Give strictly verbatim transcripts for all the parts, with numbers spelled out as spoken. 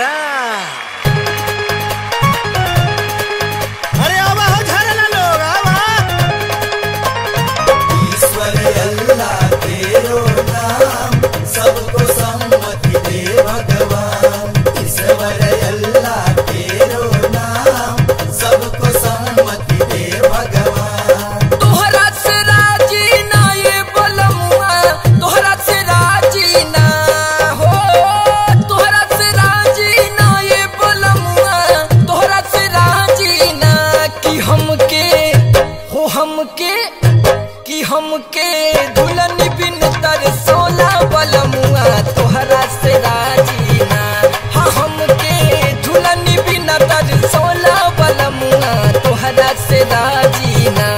ना। अरे आवा हो झरना लोग आवा। ईश्वर अल्लाह तेरो नाम सबको सम्मति दे भगवान। ईश्वर अल्लाह तेरो नाम सबको सम्मति दे भगवान। तोहरा से राजी ना ये बलमुआ, तोहरा से राजी ना हो, तोहरा से राजी ना ये बलमुआ, तोहरा से राजी ना कि हमके हो हमके कि हमके दुल्हन बिन तरसोला बलमुआ, तोहरा से राजी ना। हाँ हमके दुल्हन बिन तरसोला बलमुआ, तोहरा से राजी ना।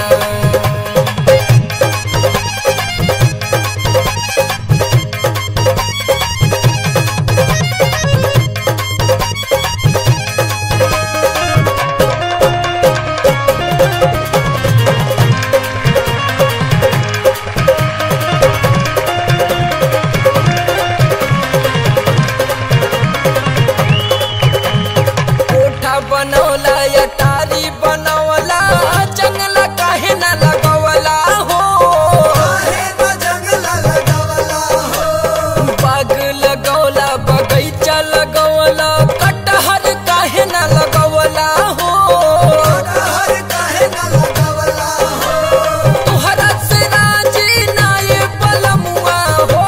बनौला अटारी बनौला जंगला काहे ना लगवला हो, काहे न जंगला लगवला हो। बाग लगौला बगीचा लगौला कटहर काहे ना लगवला हो, कटहर काहे न लगवला हो। तोहरा से राजी ना ये बलमुआ हो,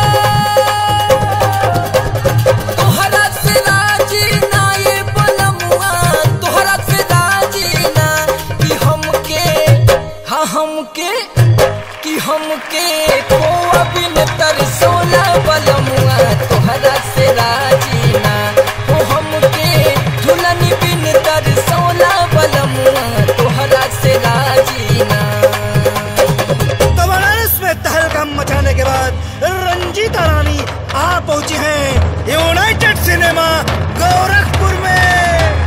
तोहरा से राजी ना ये बलमुआ, तोहरा से राजी ना कि हमके हाँ हमके कि हमके खोआ बिन तरसोला बलमुआ, तोहरा से राजी ना हो। हमके दुल्हन बिन तरसोला बलमुआ, तोहरा से राजी ना। तो बनारस में तहलका मचाने के बाद रंजीता रानी आ पहुंची हैं यूनाइटेड सिनेमा गोरखपुर में।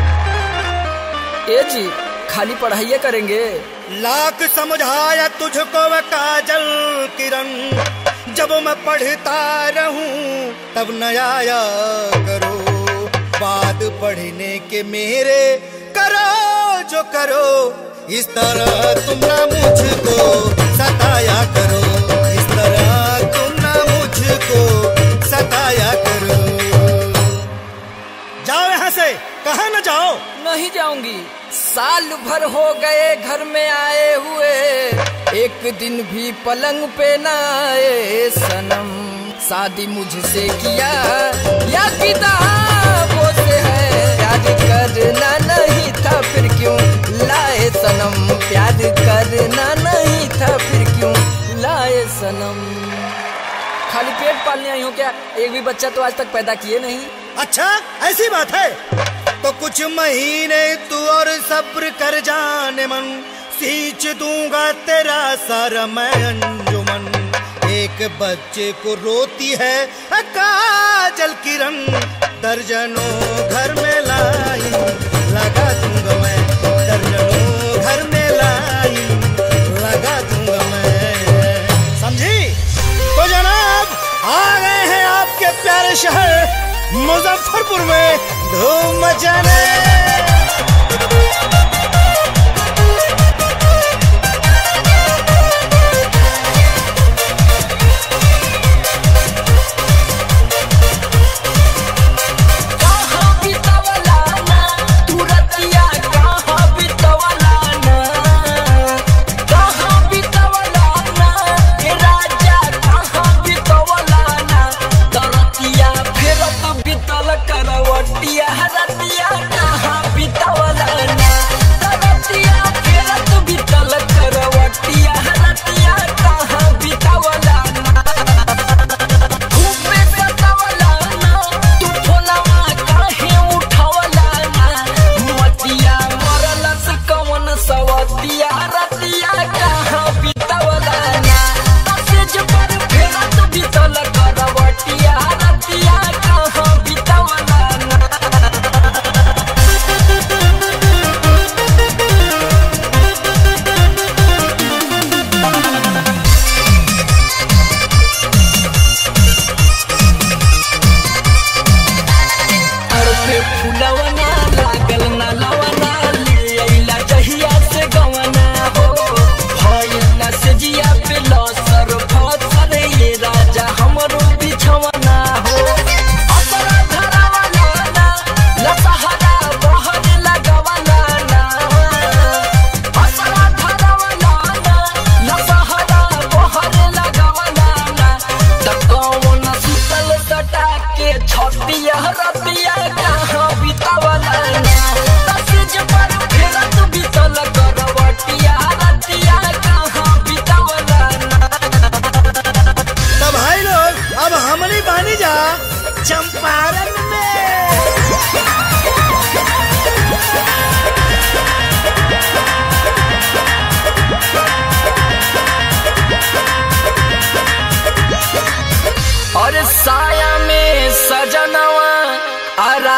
ए जी खाली पढ़ाई करेंगे? लाख समझाया तुझको वह काजल किरण, जब मैं पढ़ता रहूं तब न आया करो। बात पढ़ने के मेरे करो जो करो, इस तरह तुम ना मुझको सताया करो, इस तरह तुम ना मुझको सताया करो। जाओ यहाँ से, कहाँ न जाओ। नहीं जाऊंगी। साल भर हो गए घर में आए हुए, एक दिन भी पलंग पे न आए सनम। शादी मुझसे किया या किताबों से है, प्यार करना नहीं था फिर क्यों लाए सनम, प्यार करना नहीं था फिर क्यों लाए सनम। खाली पेट पालने आई हो क्या? एक भी बच्चा तो आज तक पैदा किए नहीं। अच्छा ऐसी बात है तो कुछ महीने तू और सब्र कर जाने मन, सींच दूंगा तेरा सारा मैं अंजुमन। एक बच्चे को रोती है काजल किरण, दर्जनों घर में लाई लगा दूंगा मैं, दर्जनों घर में लाई लगा दूंगा मैं। समझी? तो जनाब आ गए हैं आपके प्यारे शहर मुजफ्फरपुर में धूम मचाने। करवटिया रतिया कहाँ बितवला।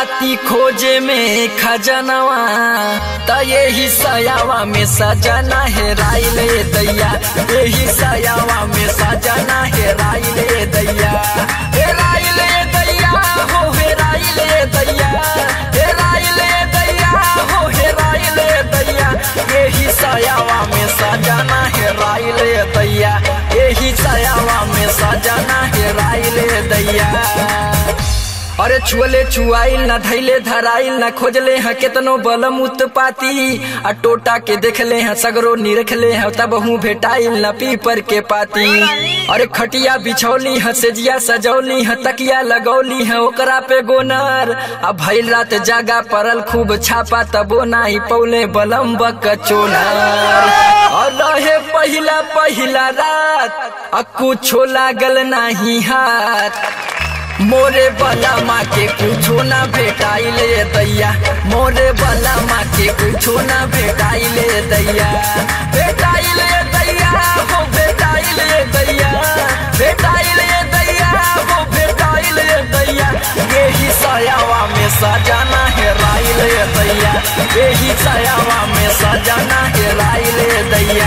राती खोजे में खजनवा त यही सयावा में सजना हेराइले दैया, यही सयावा में सजना हेराइले दैया, हेराइले दैया हो हेराइले दैया, हेराइले दैया हो हेराइले दैया, यही सयावा में सजना हेराइले दैया, यही सयावा में सजना हेराइले दैया। अरे छुअले छुआइल न धैले धराइल न खोजले हैं केतनो बलम उत्पाती, आ टोटा के देखले हैं सगरो निरखले हैं तब हूँ भेटाइल न पीपर के पाती। अरे खटिया बिछौली है सेजिया सजौली है तकिया लगौली है ओकरा पे गोनर, अब भइल रात जागा परल खूब छापा तबो नाही पौले बलम बक चोनर। और रहे पहिला पहिला रात आ कुछो लागल नाही हाथ, मोरे बला माँ के कुछो ना भेटाइले दैया, मोरे बला माँ के कुछो ना भेटाइले दैया, भेटाइले दैया हो भेटाइले दैया, भेटाइले दैया हो भेटाइले दैया, यही सयावा में सजना हेराइले दैया, यही सयावा में सजना हेराइले दैया।